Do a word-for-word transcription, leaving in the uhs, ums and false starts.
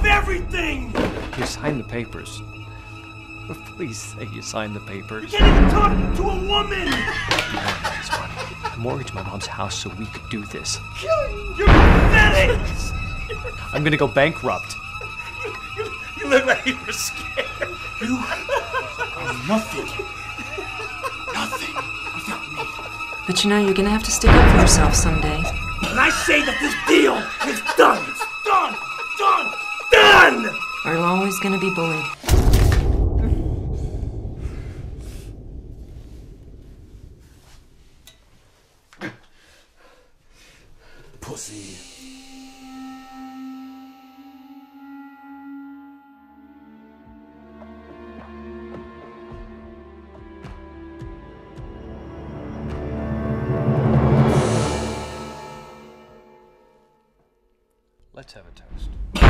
everything! You signed the papers. Please say you signed the papers. You can't even talk to a woman! You know I raised money. I mortgaged my mom's house so we could do this. You're pathetic! I'm gonna go bankrupt. You, you, you look like you were scared. You are nothing. Nothing without me. But you know, you're gonna have to stick up for yourself someday. And I say that this deal is done. It's done. Done. Done! Or you're always gonna be bullied. Pussy. Let's have a toast.